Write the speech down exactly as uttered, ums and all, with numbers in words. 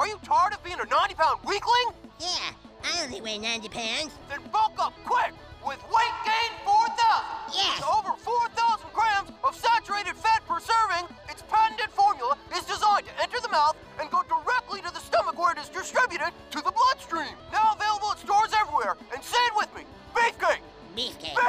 Are you tired of being a ninety pound weakling? Yeah, I only weigh ninety pounds. Then bulk up quick with Weight Gain four thousand. Yes. With over four thousand grams of saturated fat per serving, its patented formula is designed to enter the mouth and go directly to the stomach where it is distributed to the bloodstream. Now available at stores everywhere. And say it with me, Beefcake. Beefcake.